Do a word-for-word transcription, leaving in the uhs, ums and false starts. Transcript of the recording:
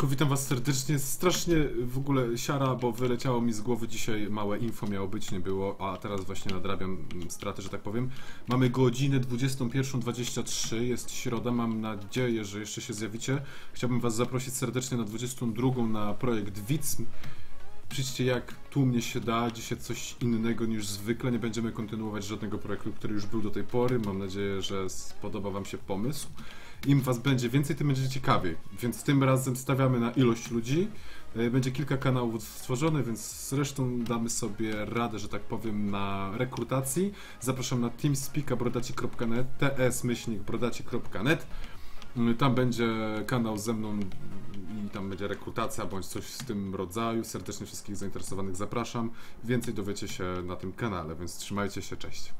witam was serdecznie. Strasznie w ogóle siara, bo wyleciało mi z głowy dzisiaj małe info, miało być, nie było, a teraz właśnie nadrabiam straty, że tak powiem. Mamy godzinę dwudziestą pierwszą dwadzieścia trzy, jest środa, mam nadzieję, że jeszcze się zjawicie. Chciałbym was zaprosić serdecznie na dwudziestą drugą na projekt Widz. Przyjdźcie jak tłumnie się da, dzisiaj coś innego niż zwykle, nie będziemy kontynuować żadnego projektu, który już był do tej pory. Mam nadzieję, że spodoba wam się pomysł. Im was będzie więcej, tym będzie ciekawiej, więc tym razem stawiamy na ilość ludzi. Będzie kilka kanałów stworzonych, więc zresztą damy sobie radę, że tak powiem, na rekrutacji. Zapraszam na teamspeaka brodaci kropka net, ts myślnik brodaci kropka net. Tam będzie kanał ze mną i tam będzie rekrutacja bądź coś z tym rodzaju. Serdecznie wszystkich zainteresowanych zapraszam. Więcej dowiecie się na tym kanale, więc trzymajcie się, cześć.